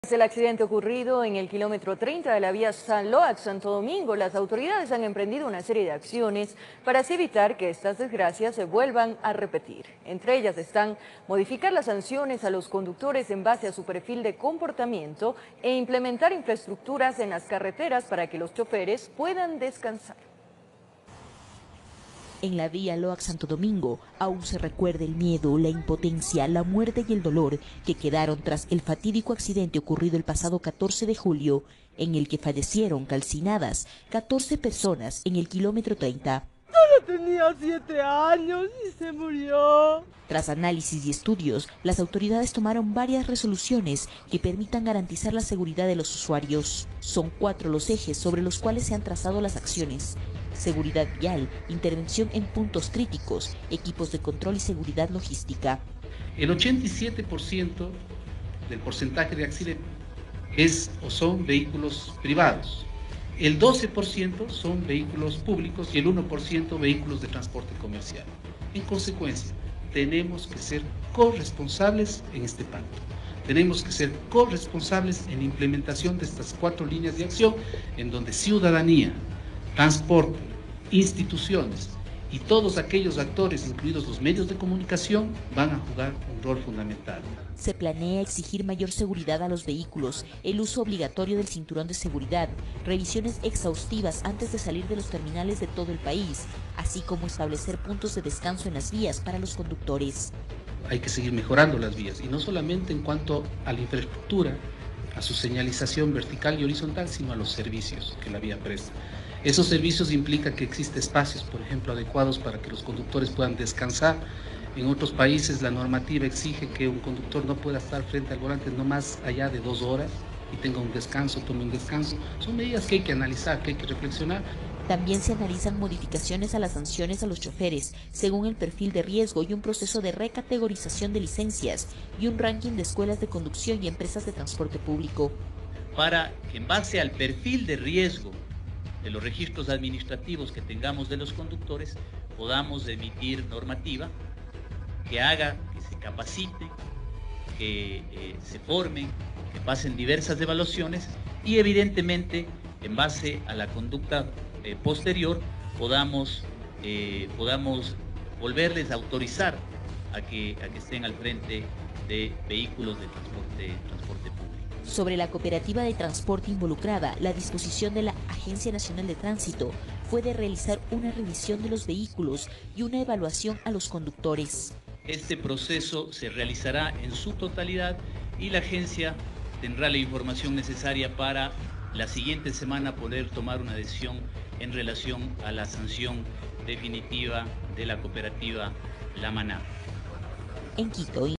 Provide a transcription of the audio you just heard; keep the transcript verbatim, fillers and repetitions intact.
Tras el accidente ocurrido en el kilómetro treinta de la vía San Loac-Santo Domingo, las autoridades han emprendido una serie de acciones para así evitar que estas desgracias se vuelvan a repetir. Entre ellas están modificar las sanciones a los conductores en base a su perfil de comportamiento e implementar infraestructuras en las carreteras para que los choferes puedan descansar. En la vía Loac-Santo Domingo aún se recuerda el miedo, la impotencia, la muerte y el dolor que quedaron tras el fatídico accidente ocurrido el pasado catorce de julio, en el que fallecieron calcinadas catorce personas en el kilómetro treinta. Solo tenía siete años y se murió. Tras análisis y estudios, las autoridades tomaron varias resoluciones que permitan garantizar la seguridad de los usuarios. Son cuatro los ejes sobre los cuales se han trazado las acciones: seguridad vial, intervención en puntos críticos, equipos de control y seguridad logística. El ochenta y siete por ciento del porcentaje de accidentes es o son vehículos privados. El doce por ciento son vehículos públicos y el uno por ciento vehículos de transporte comercial. En consecuencia, tenemos que ser corresponsables en este pacto. Tenemos que ser corresponsables en la implementación de estas cuatro líneas de acción, en donde ciudadanía, transporte, instituciones y todos aquellos actores, incluidos los medios de comunicación, van a jugar un rol fundamental. Se planea exigir mayor seguridad a los vehículos, el uso obligatorio del cinturón de seguridad, revisiones exhaustivas antes de salir de los terminales de todo el país, así como establecer puntos de descanso en las vías para los conductores. Hay que seguir mejorando las vías, y no solamente en cuanto a la infraestructura, a su señalización vertical y horizontal, sino a los servicios que la vía presta. Esos servicios implican que existen espacios, por ejemplo, adecuados para que los conductores puedan descansar. En otros países la normativa exige que un conductor no pueda estar frente al volante no más allá de dos horas y tenga un descanso, tome un descanso. Son medidas que hay que analizar, que hay que reflexionar. También se analizan modificaciones a las sanciones a los choferes según el perfil de riesgo y un proceso de recategorización de licencias y un ranking de escuelas de conducción y empresas de transporte público. Para que en base al perfil de riesgo de los registros administrativos que tengamos de los conductores, podamos emitir normativa que haga que se capaciten, que eh, se formen, que pasen diversas evaluaciones y evidentemente en base a la conducta eh, posterior podamos, eh, podamos volverles a autorizar a que, a que estén al frente de vehículos de transporte, transporte público. Sobre la cooperativa de transporte involucrada, la disposición de la Agencia Nacional de Tránsito fue de realizar una revisión de los vehículos y una evaluación a los conductores. Este proceso se realizará en su totalidad y la agencia tendrá la información necesaria para la siguiente semana poder tomar una decisión en relación a la sanción definitiva de la cooperativa La Maná. En Quito.